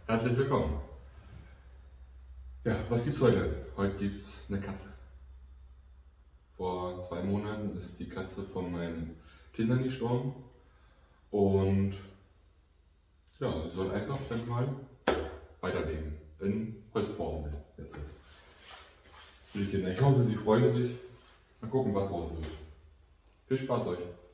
Herzlich willkommen. Ja, was gibt's heute? Heute gibt's eine Katze. Vor 2 Monaten ist die Katze von meinen Kindern gestorben und ja, sie soll einfach dann mal weiterleben in Holzform jetzt. Für die Kinder. Ich hoffe, sie freuen sich. Mal gucken, was draus wird. Viel Spaß euch!